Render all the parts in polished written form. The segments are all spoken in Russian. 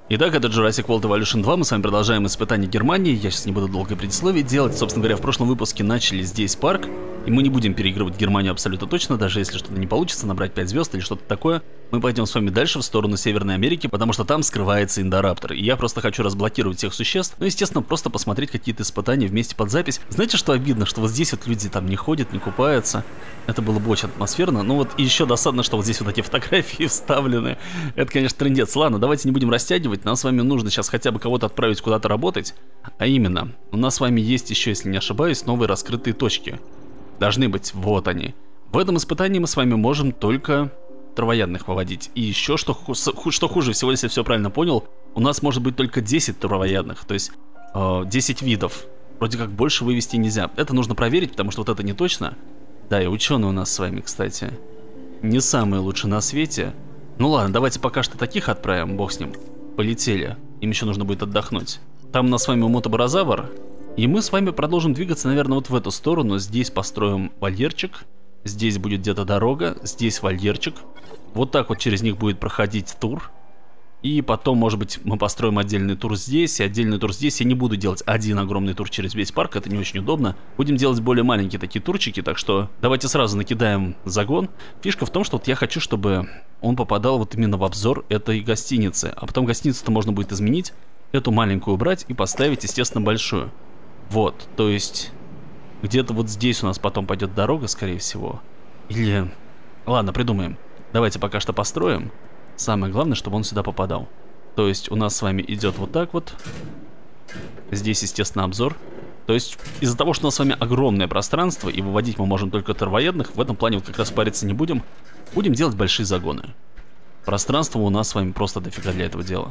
Итак, это Jurassic World Evolution 2, мы с вами продолжаем испытание Германии, я сейчас не буду долго предисловие делать, собственно говоря, в прошлом выпуске начали здесь парк, и мы не будем переигрывать Германию абсолютно точно, даже если что-то не получится, набрать 5 звезд или что-то такое, мы пойдем с вами дальше в сторону Северной Америки, потому что там скрывается Индораптор, и я просто хочу разблокировать всех существ, ну, естественно, просто посмотреть какие-то испытания вместе под запись. Знаете, что обидно, что вот здесь вот люди там не ходят, не купаются, это было бы очень атмосферно, ну вот и еще досадно, что вот здесь вот эти фотографии вставлены, это, конечно, трындец. Ладно, давайте не будем растягивать. Нам с вами нужно сейчас хотя бы кого-то отправить куда-то работать. А именно, у нас с вами есть еще, если не ошибаюсь, новые раскрытые точки. Должны быть, вот они. В этом испытании мы с вами можем только травоядных выводить. И еще, что хуже всего, если все правильно понял, у нас может быть только 10 травоядных, то есть 10 видов. Вроде как больше вывести нельзя. Это нужно проверить, потому что вот это не точно. Да, и ученые у нас с вами, кстати, не самые лучшие на свете. Ну ладно, давайте пока что таких отправим, бог с ним. Полетели. Им еще нужно будет отдохнуть. Там у нас с вами мотобарозавр. И мы с вами продолжим двигаться, наверное, вот в эту сторону. Здесь построим вольерчик. Здесь будет где-то дорога. Здесь вольерчик. Вот так вот через них будет проходить тур. И потом, может быть, мы построим отдельный тур здесь и отдельный тур здесь. Я не буду делать один огромный тур через весь парк, это не очень удобно. Будем делать более маленькие такие турчики, так что давайте сразу накидаем загон. Фишка в том, что вот я хочу, чтобы он попадал вот именно в обзор этой гостиницы. А потом гостиницу-то можно будет изменить, эту маленькую убрать и поставить, естественно, большую. Вот, то есть где-то вот здесь у нас потом пойдет дорога, скорее всего. Или... Ладно, придумаем. Давайте пока что построим. Самое главное, чтобы он сюда попадал. То есть у нас с вами идет вот так вот. Здесь, естественно, обзор. То есть из-за того, что у нас с вами огромное пространство, и выводить мы можем только травоядных, в этом плане вот как раз париться не будем. Будем делать большие загоны. Пространство у нас с вами просто дофига для этого дела.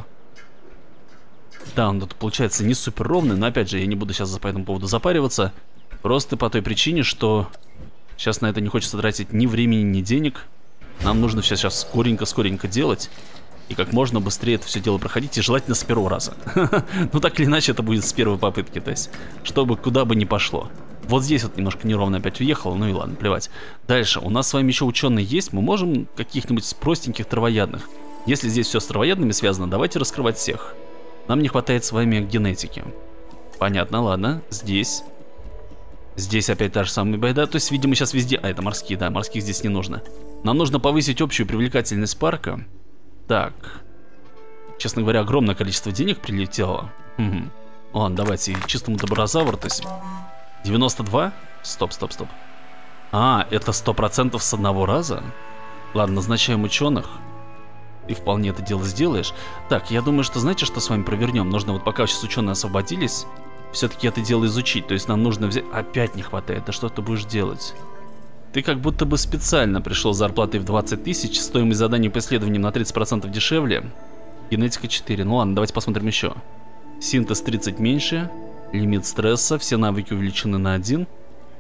Да, он тут получается не супер ровный, но опять же, я не буду сейчас по этому поводу запариваться. Просто по той причине, что сейчас на это не хочется тратить ни времени, ни денег. Нам нужно все сейчас скоренько делать. И как можно быстрее это все дело проходить. И желательно с первого раза. Ну так или иначе это будет с первой попытки. То есть, чтобы куда бы ни пошло. Вот здесь вот немножко неровно опять уехало. Ну и ладно, плевать. Дальше, у нас с вами еще ученые есть. Мы можем каких-нибудь простеньких травоядных. Если здесь все с травоядными связано, давайте раскрывать всех. Нам не хватает с вами генетики. Понятно, ладно. Здесь. Здесь опять та же самая байда. То есть, видимо, сейчас везде... А, это морские, да, морских здесь не нужно. Нам нужно повысить общую привлекательность парка. Так. Честно говоря, огромное количество денег прилетело. Угу. Ладно, давайте чистому доброзавру, то есть 92? Стоп. А, это 100% с одного раза? Ладно, назначаем ученых. И вполне это дело сделаешь. Так, я думаю, что знаете, что с вами провернем? Нужно вот пока сейчас ученые освободились, все-таки это дело изучить. То есть нам нужно взять... Опять не хватает, да что ты будешь делать? Ты как будто бы специально пришел с зарплатой в 20 тысяч, стоимость заданий по исследованиям на 30% дешевле, генетика 4. Ну ладно, давайте посмотрим еще. Синтез 30 меньше, лимит стресса, все навыки увеличены на 1.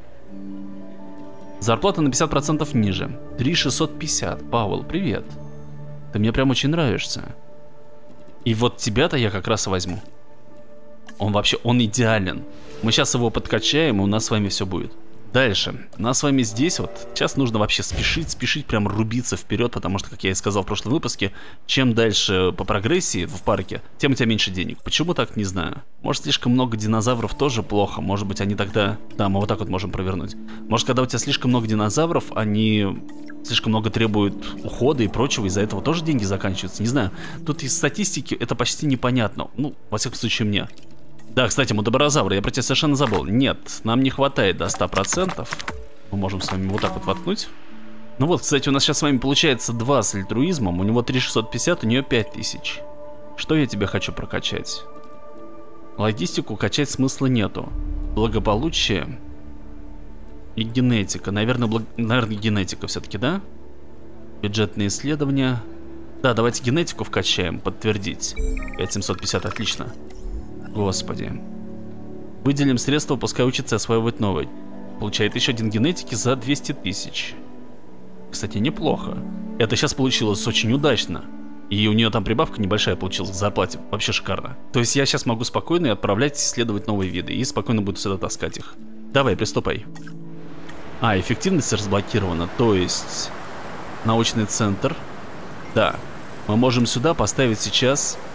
Зарплата на 50% ниже, 3650. Пауэлл, привет. Ты мне прям очень нравишься. И вот тебя-то я как раз и возьму. Он вообще, он идеален. Мы сейчас его подкачаем, и у нас с вами все будет. Дальше, нас с вами здесь вот, сейчас нужно вообще спешить, прям рубиться вперед, потому что, как я и сказал в прошлом выпуске, чем дальше по прогрессии в парке, тем у тебя меньше денег. Почему так, не знаю. Может, слишком много динозавров тоже плохо, может быть, они тогда... Да, мы вот так вот можем провернуть. Может, когда у тебя слишком много динозавров, они слишком много требуют ухода и прочего, из-за этого тоже деньги заканчиваются, не знаю. Тут из статистики это почти непонятно, ну, во всяком случае мне. Да, кстати, модобарозавр, я про тебя совершенно забыл. Нет, нам не хватает до 100%. Мы можем с вами вот так вот воткнуть. Ну вот, кстати, у нас сейчас с вами получается 2 с альтруизмом. У него 3650, у нее 5000. Что я тебе хочу прокачать? Логистику качать смысла нету. Благополучие и генетика. Наверное, генетика все-таки, да? Бюджетные исследования. Да, давайте генетику вкачаем, подтвердить. 5750, отлично. Господи. Выделим средства, пускай учится осваивать новый. Получает еще один генетики за 200 тысяч. Кстати, неплохо. Это сейчас получилось очень удачно. И у нее там прибавка небольшая получилась к зарплате. Вообще шикарно. То есть я сейчас могу спокойно отправлять исследовать новые виды. И спокойно буду сюда таскать их. Давай, приступай. А, эффективность разблокирована. То есть научный центр. Да. Мы можем сюда поставить сейчас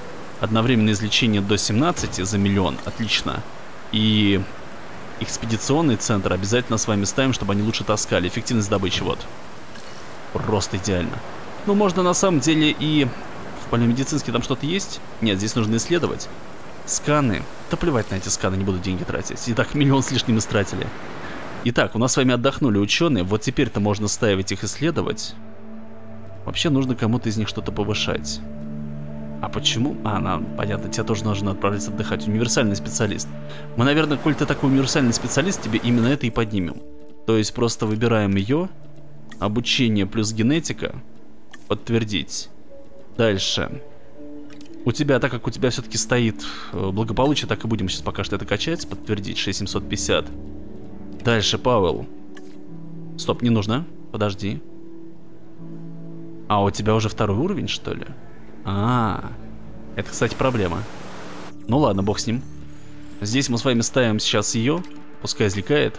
Одновременное излечение до 17 за миллион. Отлично. И экспедиционный центр обязательно с вами ставим, чтобы они лучше таскали. Эффективность добычи, вот. Просто идеально. Ну, можно на самом деле и в палеомедицинске там что-то есть? Нет, здесь нужно исследовать. Сканы. Да плевать на эти сканы, не буду деньги тратить. Итак, миллион с лишним истратили. Итак, у нас с вами отдохнули ученые. Вот теперь-то можно ставить их исследовать. Вообще нужно кому-то из них что-то повышать. А почему? Понятно, тебе тоже нужно отправиться отдыхать. Универсальный специалист. Мы, наверное, коль ты такой универсальный специалист, тебе именно это и поднимем. То есть просто выбираем ее. Обучение плюс генетика. Подтвердить. Дальше. У тебя, так как у тебя все-таки стоит благополучие, так и будем сейчас пока что это качать. Подтвердить. 6750. Дальше, Пауэлл. Стоп, не нужно. Подожди. А, у тебя уже второй уровень, что ли? Это, кстати, проблема. Ну ладно, бог с ним. Здесь мы с вами ставим сейчас ее. Пускай извлекает.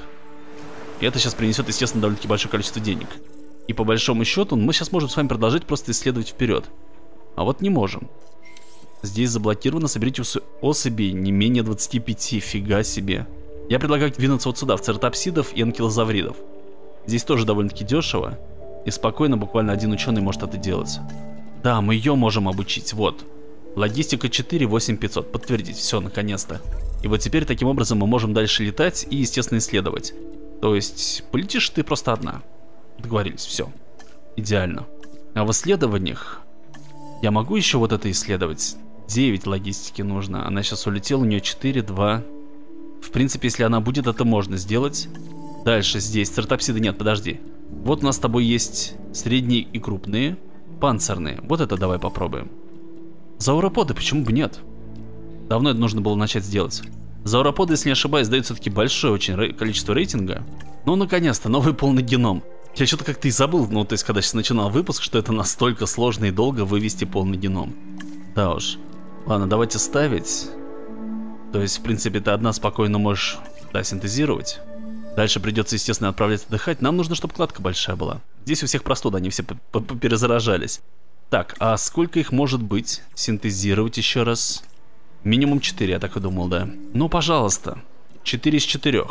И это сейчас принесет, естественно, довольно-таки большое количество денег. И по большому счету мы сейчас можем с вами продолжать просто исследовать вперед. А вот не можем. Здесь заблокировано. Соберите особей не менее 25. Фига себе. Я предлагаю двинуться вот сюда, в цертопсидов и анкилозавридов. Здесь тоже довольно-таки дешево. И спокойно, буквально один ученый может это делать. Да, мы ее можем обучить, вот. Логистика 4, 8500, подтвердить, все, наконец-то. И вот теперь таким образом мы можем дальше летать и, естественно, исследовать. То есть, полетишь ты просто одна. Договорились, все. Идеально. А в исследованиях я могу еще вот это исследовать? 9 логистики нужно, она сейчас улетела, у нее 4, 2. В принципе, если она будет, это можно сделать. Дальше здесь, цертопсиды нет, подожди. Вот у нас с тобой есть средние и крупные. Панцирные. Вот это давай попробуем. Зауроподы, почему бы нет? Давно это нужно было начать сделать. Зауроподы, если не ошибаюсь, дают все-таки большое очень количество рейтинга. Ну, наконец-то, новый полный геном. Я что-то как-то и забыл, ну, то есть, когда сейчас начинал выпуск, что это настолько сложно и долго вывести полный геном. Да уж. Ладно, давайте ставить. То есть, в принципе, ты одна спокойно можешь, да, синтезировать. Дальше придется, естественно, отправлять отдыхать. Нам нужно, чтобы кладка большая была. Здесь у всех простуда, они все перезаражались. Так, а сколько их может быть? Синтезировать еще раз. Минимум 4, я так и думал, да. Ну, пожалуйста. 4 из 4.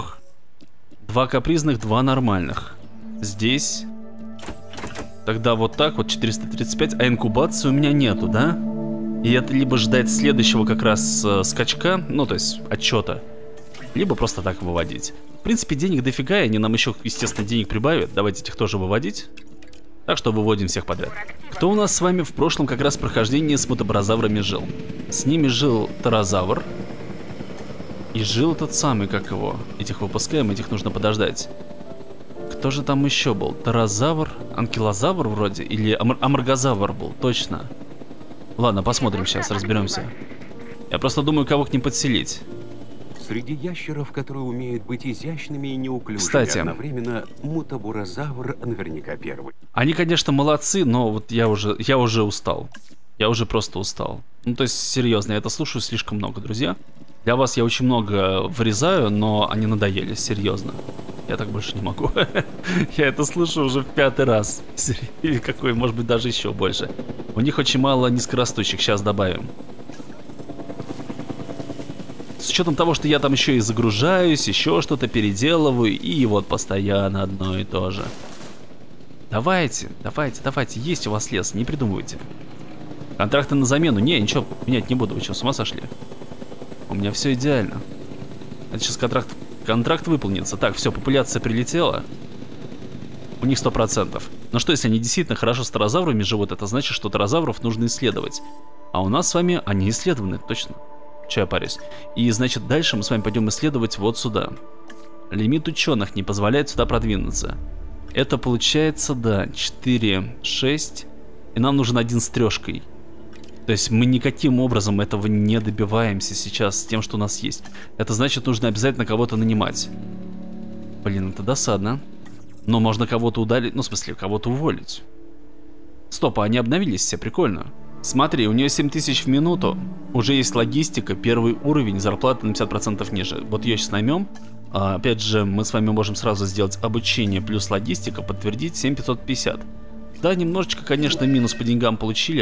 2 капризных, 2 нормальных. Здесь. Тогда вот так вот, 435. А инкубации у меня нету, да? И это либо ждать следующего как раз скачка, ну, то есть отчета, либо просто так выводить. В принципе, денег дофига, и они нам еще, естественно, денег прибавят. Давайте этих тоже выводить. Так что выводим всех подряд. Кто у нас с вами в прошлом как раз прохождении с мутаборозаврами жил? С ними жил Тарозавр. И жил тот самый, как его. Этих выпускаем, этих нужно подождать. Кто же там еще был? Тарозавр, анкилозавр вроде? Или амаргозавр был, точно. Ладно, посмотрим сейчас, разберемся. Я просто думаю, кого к ним подселить. Среди ящеров, которые умеют быть изящными и неуклюжими, кстати, одновременно мутаборозавр наверняка первый. Они, конечно, молодцы, но вот я уже устал. Я уже просто устал. Ну, то есть, серьезно, я это слушаю слишком много, друзья. Для вас я очень много вырезаю, но они надоели, серьезно. Я так больше не могу. Я это слушаю уже в 5-й раз. Или какой, может быть, даже еще больше. У них очень мало низкорастущих, сейчас добавим. С учетом того, что я там еще и загружаюсь, еще что-то переделываю, и вот постоянно одно и то же. Давайте, есть у вас лес, не придумывайте. Контракты на замену, не, ничего менять не буду, вы что, с ума сошли? У меня все идеально. Это сейчас контракт выполнится. Так, все, популяция прилетела. У них 100%. Но что, если они действительно хорошо с тарозаврами живут, это значит, что тарозавров нужно исследовать. А у нас с вами они исследованы, точно. Че я парюсь? И значит, дальше мы с вами пойдем исследовать вот сюда. Лимит ученых не позволяет сюда продвинуться. Это получается, да, 4, 6. И нам нужен 1 с 3. То есть мы никаким образом этого не добиваемся сейчас с тем, что у нас есть. Это значит, нужно обязательно кого-то нанимать. Блин, это досадно. Но можно кого-то удалить, ну в смысле, кого-то уволить. Стоп, а они обновились все, прикольно. Смотри, у нее 7000 в минуту. Уже есть логистика, 1 уровень, зарплата на 50% ниже. Вот ее сейчас наймем. Опять же, мы с вами можем сразу сделать обучение плюс логистика, подтвердить 7550. Да, немножечко, конечно, минус по деньгам получили.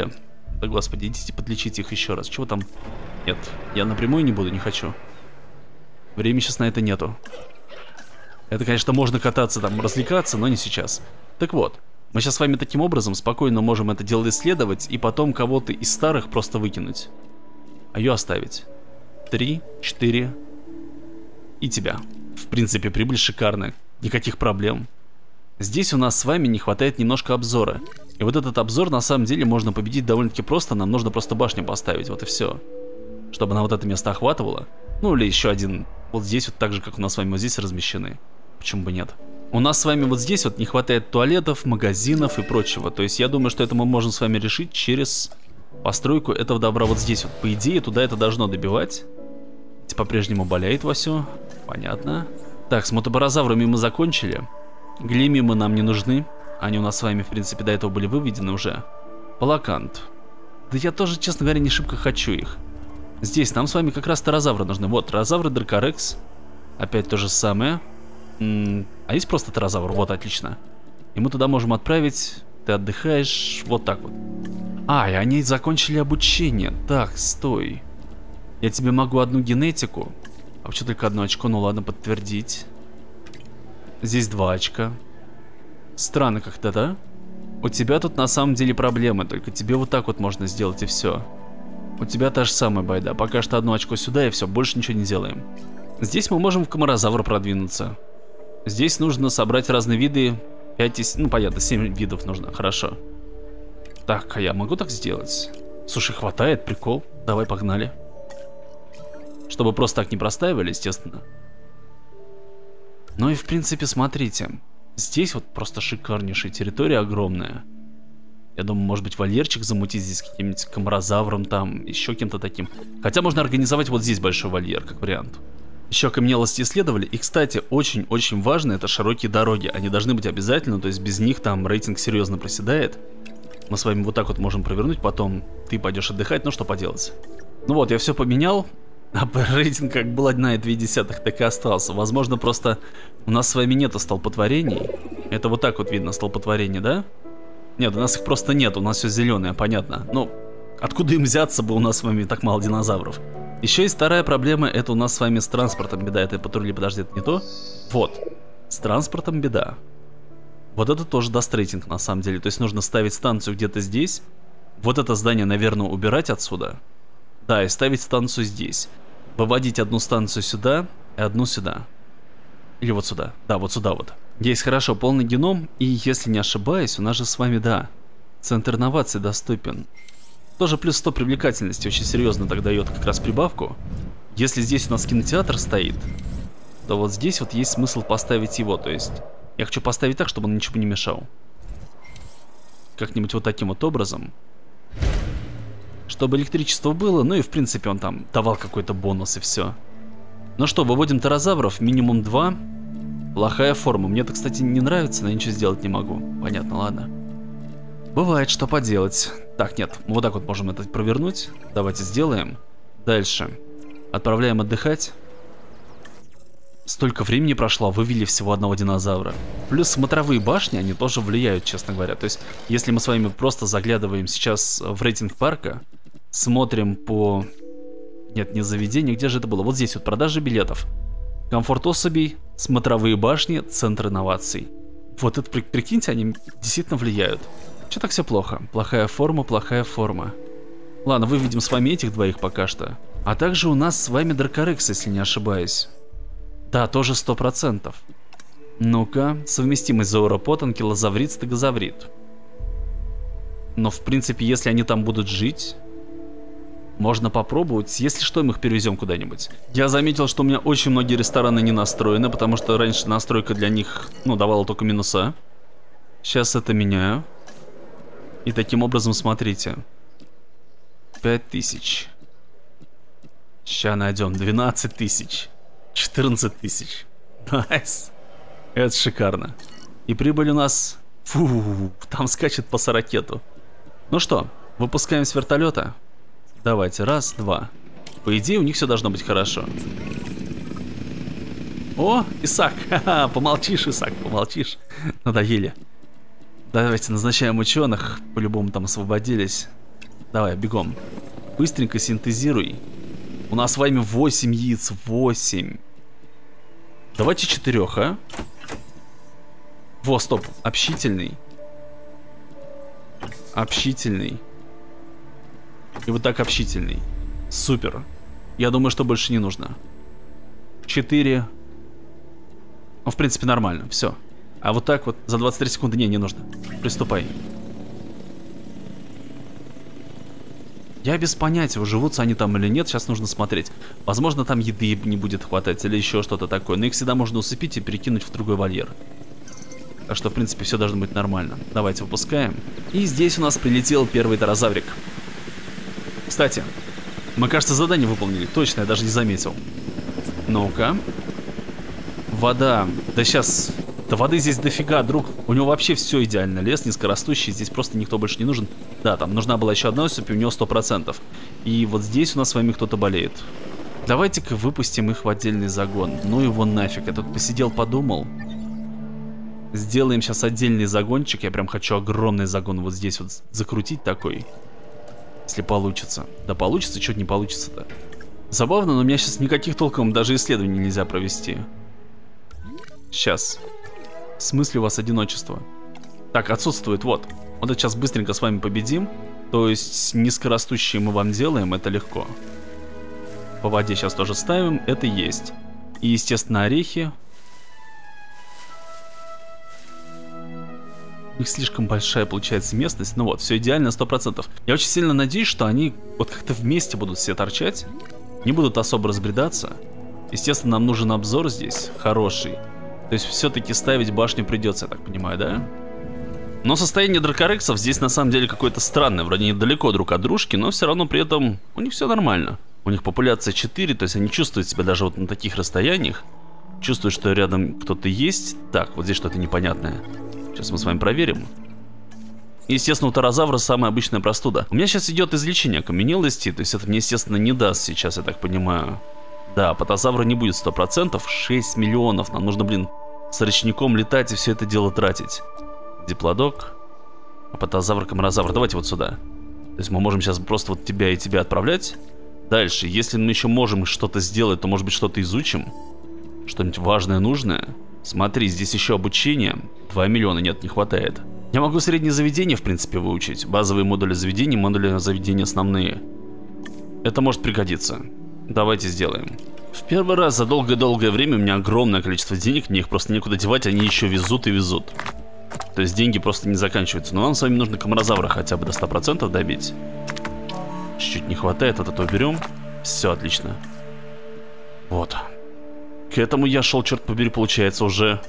Да господи, идите подлечите их еще раз. Чего там? Нет, я напрямую не буду, не хочу. Времени сейчас на это нету. Это, конечно, можно кататься там, развлекаться, но не сейчас. Так вот, мы сейчас с вами таким образом спокойно можем это дело исследовать и потом кого-то из старых просто выкинуть. А ее оставить. 3, 4 и тебя. В принципе, прибыль шикарная. Никаких проблем. Здесь у нас с вами не хватает немножко обзора. И вот этот обзор на самом деле можно победить довольно-таки просто. Нам нужно просто башню поставить, вот и все. Чтобы она вот это место охватывала. Ну или еще один. Вот здесь вот так же, как у нас с вами вот здесь размещены. Почему бы нет? У нас с вами вот здесь вот не хватает туалетов, магазинов и прочего. То есть я думаю, что это мы можем с вами решить через постройку этого добра вот здесь вот. По идее, туда это должно добивать. По-прежнему болеет Васю. Понятно. Так, с мотобарозаврами мы закончили. Глимимы нам не нужны. Они у нас с вами, в принципе, до этого были выведены уже. Палакант. Да я тоже, честно говоря, не шибко хочу их. Здесь нам с вами как раз тарозавры нужны. Вот, тарозавры Дракорекс. Опять то же самое. А есть просто тарозавр? Вот, отлично. И мы туда можем отправить. Ты отдыхаешь. Вот так вот. А, и они закончили обучение. Так, стой. Я тебе могу одну генетику. А почему только одно очко? Ну ладно, подтвердить. Здесь 2 очка. Странно как-то, да? У тебя тут на самом деле проблемы. Только тебе вот так вот можно сделать и все. У тебя та же самая байда. Пока что 1 очко сюда и все, больше ничего не делаем. Здесь мы можем в комарозавра продвинуться. Здесь нужно собрать разные виды. 5, ну понятно, 7 видов нужно, хорошо. Так, а я могу так сделать? Слушай, хватает, прикол. Давай, погнали. Чтобы просто так не простаивали, естественно. Ну и в принципе, смотрите. Здесь вот просто шикарнейшая территория, огромная. Я думаю, может быть, вольерчик замутить здесь каким-нибудь комарозавром там, еще кем-то таким. Хотя можно организовать вот здесь большой вольер, как вариант. Еще окаменелости исследовали. И, кстати, очень-очень важно, это широкие дороги. Они должны быть обязательно, то есть без них там рейтинг серьезно проседает. Мы с вами вот так вот можем провернуть, потом ты пойдешь отдыхать, ну что поделать. Ну вот, я все поменял. А рейтинг как был 1,2, так и остался. Возможно, просто у нас с вами нету столпотворений. Это вот так вот видно, столпотворение, да? Нет, у нас их просто нет, у нас все зеленое, понятно. Ну, откуда им взяться бы, у нас с вами так мало динозавров? Еще есть вторая проблема, это у нас с вами с транспортом беда. Это патрули, подожди, это не то? Вот, с транспортом беда. Вот это тоже даст рейтинг на самом деле. То есть нужно ставить станцию где-то здесь. Вот это здание, наверное, убирать отсюда. Да, и ставить станцию здесь. Выводить одну станцию сюда и одну сюда. Или вот сюда. Да, вот сюда вот. Есть, хорошо, полный геном. И если не ошибаюсь, у нас же с вами, да, центр инноваций доступен. Тоже плюс 100 привлекательности очень серьезно так дает как раз прибавку. Если здесь у нас кинотеатр стоит, то вот здесь вот есть смысл поставить его. То есть я хочу поставить так, чтобы он ничего не мешал. Как-нибудь вот таким вот образом. Чтобы электричество было, ну и в принципе он там давал какой-то бонус и все. Ну что, выводим тарозавров, минимум 2. Плохая форма. Мне это, кстати, не нравится, но я ничего сделать не могу. Понятно, ладно. Бывает, что поделать. Так, нет, мы вот так вот можем это провернуть. Давайте сделаем. Дальше. Отправляем отдыхать. Столько времени прошло, вывели всего одного динозавра. Плюс смотровые башни, они тоже влияют, честно говоря. То есть, если мы с вами просто заглядываем сейчас в рейтинг парка, смотрим по... Нет, не заведение, где же это было? Вот здесь вот продажи билетов. Комфорт особей, смотровые башни, центр инноваций. Вот это, прикиньте, они действительно влияют. Че так все плохо? Плохая форма, плохая форма. Ладно, выведем с вами этих двоих пока что. А также у нас с вами Дракорекс, если не ошибаюсь. Да, тоже 100%. Ну-ка, совместимость зауропод, анкилозаврит, стегозаврит. Но в принципе, если они там будут жить, можно попробовать. Если что, мы их перевезем куда-нибудь. Я заметил, что у меня очень многие рестораны не настроены, потому что раньше настройка для них, ну, давала только минуса. Сейчас это меняю. И таким образом, смотрите. 5000. Сейчас найдем 12 тысяч. 14 тысяч. Найс. Это шикарно. И прибыль у нас... Фу, там скачет по ракету. Ну что, выпускаем с вертолета. Давайте, раз, два. По идее, у них все должно быть хорошо. О, Исаак. Ха-ха, помолчишь, Исаак, помолчишь. Надоели. Давайте назначаем ученых. По-любому там освободились. Давай, бегом. Быстренько синтезируй. У нас с вами 8 яиц. 8. Давайте 4, а? Во, стоп. Общительный. Общительный. И вот так общительный. Супер. Я думаю, что больше не нужно. 4. Ну, в принципе, нормально. Все. А вот так вот за 23 секунды не нужно. Приступай. Я без понятия, уживутся они там или нет, сейчас нужно смотреть. Возможно, там еды не будет хватать или еще что-то такое. Но их всегда можно усыпить и перекинуть в другой вольер. Так что, в принципе, все должно быть нормально. Давайте выпускаем. И здесь у нас прилетел первый тарозаврик. Кстати, мы, кажется, задание выполнили. Точно, я даже не заметил. Ну-ка. Вода. Да сейчас... Да воды здесь дофига, друг. У него вообще все идеально. Лес низкорастущий, здесь просто никто больше не нужен. Да, там нужна была еще одна особь, и у него 100%. И вот здесь у нас с вами кто-то болеет. Давайте-ка выпустим их в отдельный загон. Ну его нафиг. Я тут посидел, подумал. Сделаем сейчас отдельный загончик. Я прям хочу огромный загон вот здесь вот закрутить такой. Если получится. Да получится, что-то не получится-то. Забавно, но у меня сейчас никаких толком даже исследований нельзя провести. Сейчас. В смысле у вас одиночество? Так, отсутствует, вот. Вот это сейчас быстренько с вами победим. То есть низкорастущие мы вам делаем, это легко. По воде сейчас тоже ставим, это есть. И, естественно, орехи. У них слишком большая получается местность. Ну вот, все идеально 100%. Я очень сильно надеюсь, что они вот как-то вместе будут все торчать. Не будут особо разбредаться. Естественно, нам нужен обзор здесь хороший. То есть все-таки ставить башню придется, я так понимаю, да? Но состояние дракорексов здесь на самом деле какое-то странное. Вроде они далеко друг от дружки, но все равно при этом у них все нормально. У них популяция 4, то есть они чувствуют себя даже вот на таких расстояниях. Чувствуют, что рядом кто-то есть. Так, вот здесь что-то непонятное. Сейчас мы с вами проверим. Естественно, у тарозавра самая обычная простуда. У меня сейчас идет излечение окаменелости, то есть это мне, естественно, не даст сейчас, я так понимаю. Да, патозавра не будет 100%, 6 миллионов. Нам нужно, блин, с ручником летать и все это дело тратить. Диплодок. А патозавр, камарозавр. Давайте вот сюда. То есть мы можем сейчас просто вот тебя и тебя отправлять. Дальше, если мы еще можем что-то сделать, то может быть что-то изучим. Что-нибудь важное, нужное. Смотри, здесь еще обучение. 2 миллиона, нет, не хватает. Я могу среднее заведение, в принципе, выучить. Базовые модули заведений, модули заведения основные. Это может пригодиться. Давайте сделаем. В первый раз за долгое-долгое время у меня огромное количество денег, мне их просто некуда девать, они еще везут и везут. То есть деньги просто не заканчиваются. Но нам с вами нужно камарозавра хотя бы до 100% добить. Чуть-чуть не хватает, вот это уберем. Все, отлично. Вот. К этому я шел, черт побери, получается уже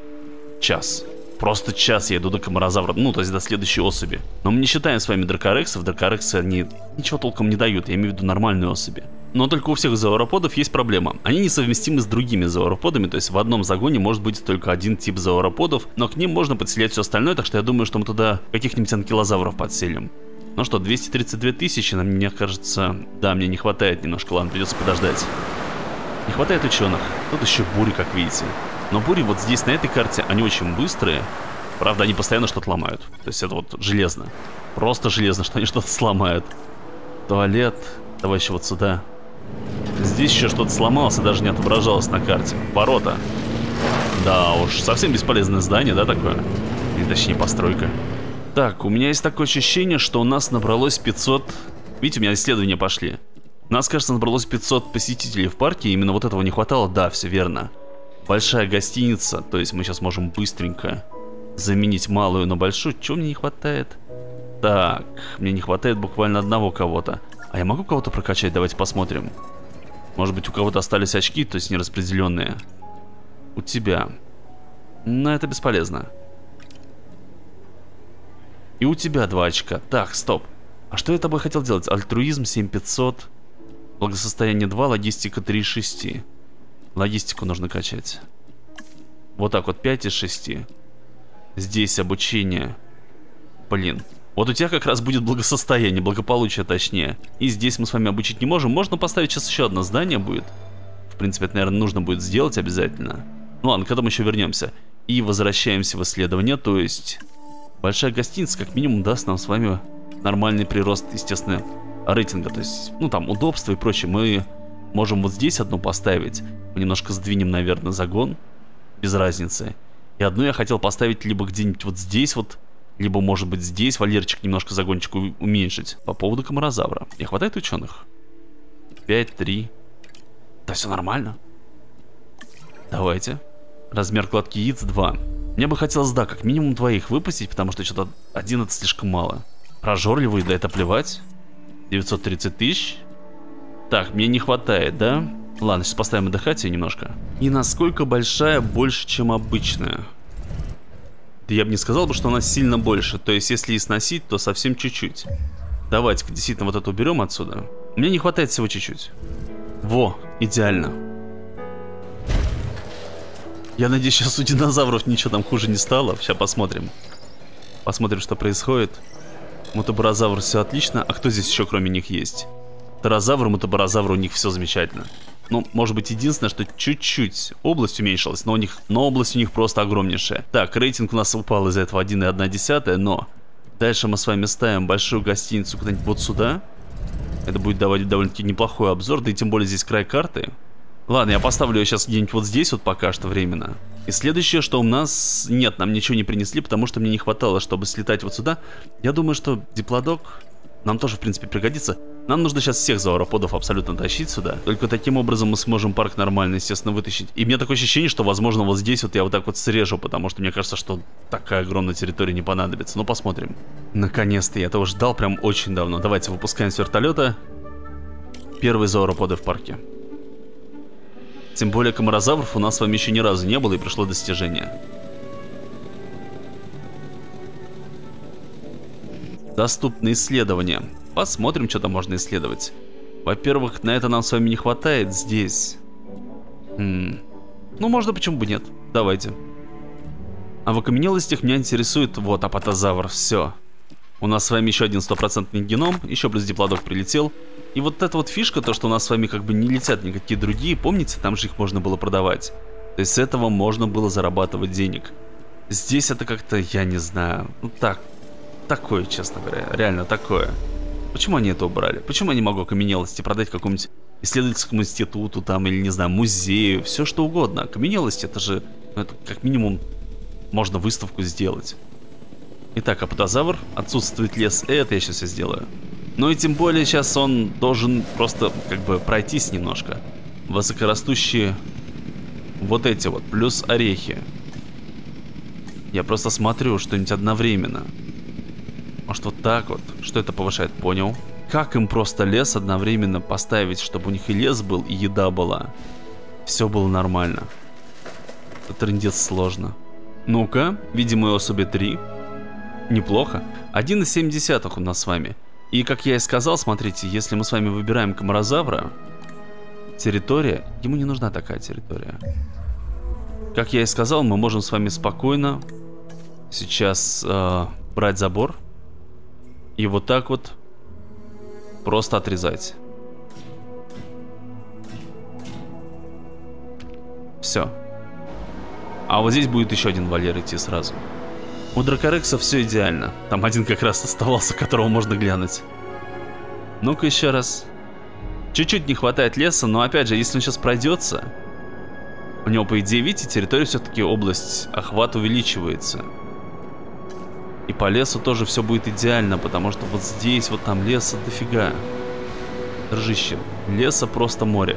час. Просто час я иду до камарозавра, ну, то есть до следующей особи. Но мы не считаем с вами дракорексов. Дракорексы, они ничего толком не дают, я имею в виду нормальные особи. Но только у всех зоороподов есть проблема. Они несовместимы с другими зоороподами, то есть в одном загоне может быть только один тип зоороподов, но к ним можно подселять все остальное, так что я думаю, что мы туда каких-нибудь анкилозавров подселим. Ну что, 232 тысячи, мне кажется... Да, мне не хватает немножко, ладно, придется подождать. Не хватает ученых. Тут еще бури, как видите. Но бури вот здесь, на этой карте, они очень быстрые. Правда, они постоянно что-то ломают. То есть это вот железно. Просто железно, что они что-то сломают. Туалет. Давай еще вот сюда. Здесь еще что-то сломалось и даже не отображалось на карте. Ворота. Да уж, совсем бесполезное здание, да, такое? Или точнее постройка. Так, у меня есть такое ощущение, что у нас набралось 500... Видите, у меня исследования пошли. У нас, кажется, набралось 500 посетителей в парке, и именно вот этого не хватало. Да, все верно. Большая гостиница, то есть мы сейчас можем быстренько заменить малую на большую. Чего мне не хватает? Так, мне не хватает буквально одного кого-то. А я могу кого-то прокачать? Давайте посмотрим. Может быть, у кого-то остались очки, то есть нераспределенные. У тебя. Но это бесполезно. И у тебя 2 очка. Так, стоп. А что я тобой хотел делать? Альтруизм 7500. Благосостояние 2, логистика 3 из 6. Логистику нужно качать. Вот так вот 5 из 6. Здесь обучение. Блин. Вот у тебя как раз будет благосостояние, благополучие точнее. И здесь мы с вами обучить не можем. Можно поставить сейчас еще одно здание будет. В принципе, это, наверное, нужно будет сделать обязательно. Ну ладно, к этому еще вернемся. И возвращаемся в исследование, то есть... Большая гостиница как минимум даст нам с вами нормальный прирост, естественно, рейтинга. То есть, ну там, удобство и прочее. Мы можем вот здесь одну поставить. Мы немножко сдвинем, наверное, загон. Без разницы. И одну я хотел поставить либо где-нибудь вот здесь вот, либо, может быть, здесь вольерчик немножко загончик уменьшить. По поводу комарозавра. И хватает ученых? 5, 3. Да все нормально. Давайте. Размер кладки яиц 2. Мне бы хотелось, да, как минимум 2 выпустить, потому что что-то 11 слишком мало. Прожорливые, да это плевать. 930 тысяч. Так, мне не хватает, да? Ладно, сейчас поставим отдыхать ее немножко. И насколько большая? Больше, чем обычная. Да я бы не сказал, что она сильно больше. То есть, если и сносить, то совсем чуть-чуть. Давайте-ка действительно вот это уберем отсюда. Мне не хватает всего чуть-чуть. Во, идеально. Я надеюсь, сейчас у динозавров ничего там хуже не стало. Сейчас посмотрим. Посмотрим, что происходит. Мутаборозавр, все отлично. А кто здесь еще кроме них есть? Птерозавр, мутаборозавр, у них все замечательно. Ну, может быть, единственное, что чуть-чуть область уменьшилась, но область у них просто огромнейшая. Так, рейтинг у нас упал из-за этого 1,1, но дальше мы с вами ставим большую гостиницу куда-нибудь вот сюда. Это будет давать довольно-таки неплохой обзор, да и тем более здесь край карты. Ладно, я поставлю ее сейчас где-нибудь вот здесь вот пока что временно. И следующее, что у нас... Нет, нам ничего не принесли, потому что мне не хватало, чтобы слетать вот сюда. Я думаю, что диплодок нам тоже, в принципе, пригодится. Нам нужно сейчас всех зауроподов абсолютно тащить сюда. Только таким образом мы сможем парк нормально, естественно, вытащить. И у меня такое ощущение, что, возможно, вот здесь вот я вот так вот срежу, потому что мне кажется, что такая огромная территория не понадобится. Ну, посмотрим. Наконец-то, я этого ждал прям очень давно. Давайте выпускаем с вертолета первые зауроподы в парке. Тем более комарозавров у нас с вами еще ни разу не было и пришло достижение. Доступны исследования. Посмотрим, что там можно исследовать. Во-первых, на это нам с вами не хватает здесь. Ну, можно, почему бы нет. Давайте. А в окаменелостях меня интересует вот апатозавр. Все. У нас с вами еще один 100% геном. Еще плюс диплодок прилетел. И вот эта вот фишка, то, что у нас с вами как бы не летят никакие другие. Помните, там же их можно было продавать. То есть с этого можно было зарабатывать денег. Здесь это как-то, я не знаю. Ну так. Такое, честно говоря. Реально такое. Почему они это убрали? Почему я не могу окаменелости продать какому-нибудь исследовательскому институту там, или, не знаю, музею, все что угодно. Окаменелости, это же, ну, это как минимум можно выставку сделать. Итак, апатозавр, отсутствует лес, это я сейчас все сделаю. Ну и тем более сейчас он должен просто как бы пройтись немножко. Высокорастущие вот эти вот, плюс орехи. Я просто смотрю что-нибудь одновременно. Может вот так вот? Что это повышает? Понял. Как им просто лес одновременно поставить, чтобы у них и лес был, и еда была? Все было нормально. Это трындец сложно. Ну-ка, видимые особи 3. Неплохо. 1,7 у нас с вами. И как я и сказал, смотрите, если мы с вами выбираем комарозавра, территория, ему не нужна такая территория. Как я и сказал, мы можем с вами спокойно сейчас брать забор. И вот так вот просто отрезать. Все. А вот здесь будет еще один вольер идти сразу. У дракорекса все идеально. Там один как раз оставался, которого можно глянуть. Ну-ка еще раз. Чуть-чуть не хватает леса, но опять же, если он сейчас пройдется, у него, по идее, видите, территория все-таки область, охват увеличивается. И по лесу тоже все будет идеально, потому что вот здесь, вот там леса дофига. Дружище, леса просто море.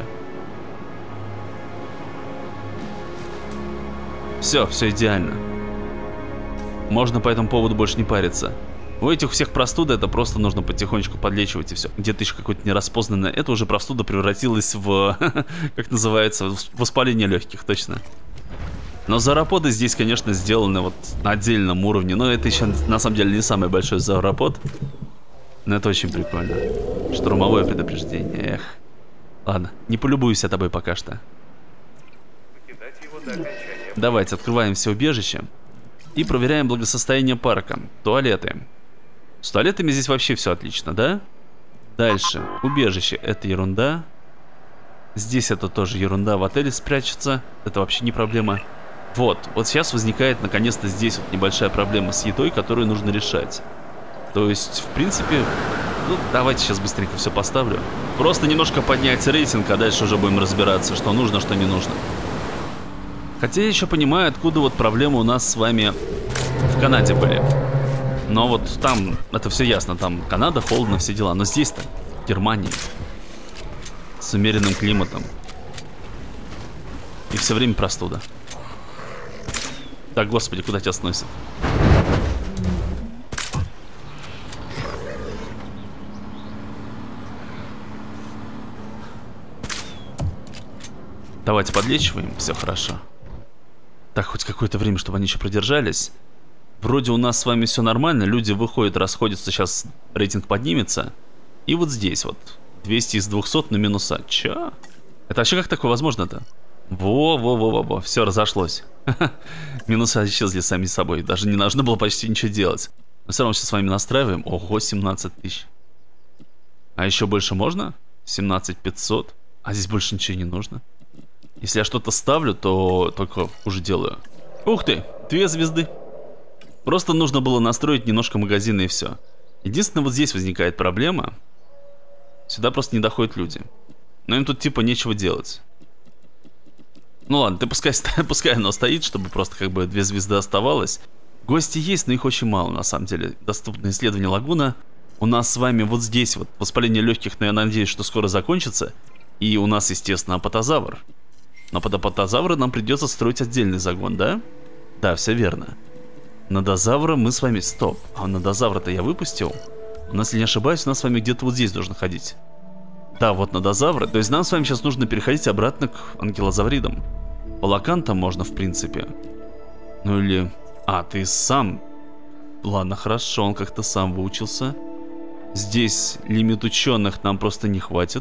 Все идеально. Можно по этому поводу больше не париться. У этих всех простуда, это просто нужно потихонечку подлечивать и все. Где-то еще какое-то нераспознанное. Это уже простуда превратилась в, как называется, в воспаление легких, точно. Но зауроподы здесь, конечно, сделаны вот на отдельном уровне. Но это еще на самом деле не самый большой зауропод. Но это очень прикольно. Штурмовое предупреждение, эх. Ладно, не полюбуюсь я тобой пока что. Давайте открываем все убежища. И проверяем благосостояние парка. Туалеты. С туалетами здесь вообще все отлично, да? Дальше. Убежище. Это ерунда. Здесь это тоже ерунда. В отеле спрячется. Это вообще не проблема. Вот сейчас возникает наконец-то здесь вот небольшая проблема с едой, которую нужно решать. То есть, в принципе, ну, давайте сейчас быстренько все поставлю. Просто немножко поднять рейтинг, а дальше уже будем разбираться, что нужно, что не нужно. Хотя я еще понимаю, откуда вот проблемы у нас с вами в Канаде были. Но вот там, это все ясно, там Канада, холодно, все дела. Но здесь-то, Германия, с умеренным климатом. И все время простуда. Так, господи, куда тебя сносит? Давайте подлечиваем, все хорошо. Так, хоть какое-то время, чтобы они еще продержались. Вроде у нас с вами все нормально, люди выходят, расходятся, сейчас рейтинг поднимется. И вот здесь вот, 200 из 200 на минуса. Чё? Это вообще как такое возможно-то? Во-во-во-во-во, все разошлось. Минуса исчезли сами собой, даже не нужно было почти ничего делать. Но все равно сейчас с вами настраиваем. Ого, 17 тысяч. А еще больше можно? 17 500. А здесь больше ничего не нужно. Если я что-то ставлю, то только хуже делаю. Ух ты, 2 звезды. Просто нужно было настроить немножко магазины и все. Единственное, вот здесь возникает проблема. Сюда просто не доходят люди. Но им тут типа нечего делать. Ну ладно, ты пускай оно стоит, чтобы просто как бы 2 звезды оставалось. Гости есть, но их очень мало на самом деле. Доступно исследование лагуна. У нас с вами вот здесь вот воспаление легких, но я надеюсь, что скоро закончится. И у нас, естественно, апатозавр. Но под апатозавра нам придется строить отдельный загон, да? Да, все верно. Надозавра мы с вами... Стоп, а надозавра-то я выпустил? У нас, если не ошибаюсь, у нас с вами где-то вот здесь должен ходить. Да, вот надозавра. То есть нам с вами сейчас нужно переходить обратно к анкилозавридам. По лакантам можно, в принципе. Ну или... А, ты сам... Ладно, хорошо, он как-то сам выучился. Здесь лимит ученых нам просто не хватит.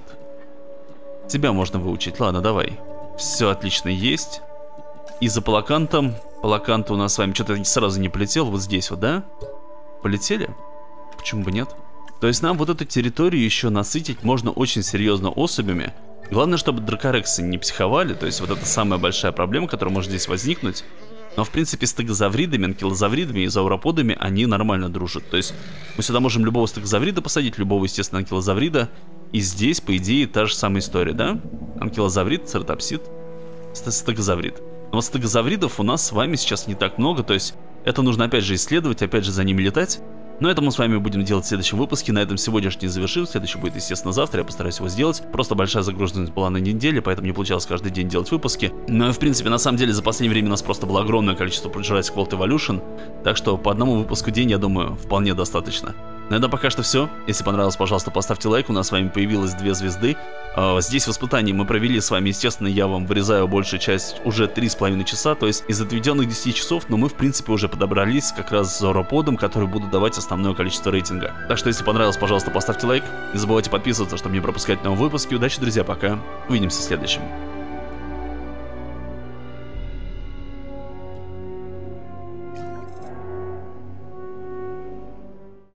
Тебя можно выучить, ладно, давай. Все отлично есть. И за палакантом... Палакант у нас с вами что-то сразу не полетел. Вот здесь вот, да? Полетели? Почему бы нет? То есть нам вот эту территорию еще насытить можно очень серьезно особями. Главное, чтобы дракорексы не психовали. То есть вот это самая большая проблема, которая может здесь возникнуть. Но в принципе стегозавридами, анкилозавридами и зауроподами они нормально дружат. То есть мы сюда можем любого стегозаврида посадить, любого, естественно, анкилозаврида. И здесь, по идее, та же самая история, да? Анкилозаврид, цератопсид, стегозаврид. Но вот стегозавридов у нас с вами сейчас не так много, то есть это нужно опять же исследовать, опять же за ними летать. Но это мы с вами будем делать в следующем выпуске. На этом сегодняшний завершим. Следующий будет, естественно, завтра. Я постараюсь его сделать. Просто большая загруженность была на неделе, поэтому не получалось каждый день делать выпуски. Но, в принципе, на самом деле, за последнее время у нас просто было огромное количество Jurassic World Evolution. Так что по одному выпуску в день, я думаю, вполне достаточно. На этом пока что все. Если понравилось, пожалуйста, поставьте лайк. У нас с вами появилось 2 звезды. Здесь в испытании мы провели с вами, естественно, я вам вырезаю большую часть уже 3,5 часа. То есть из отведенных 10 часов, но мы, в принципе, уже подобрались как раз с зауроподом, который будут давать основное количество рейтинга. Так что, если понравилось, пожалуйста, поставьте лайк. Не забывайте подписываться, чтобы не пропускать новые выпуски. Удачи, друзья, пока. Увидимся в следующем.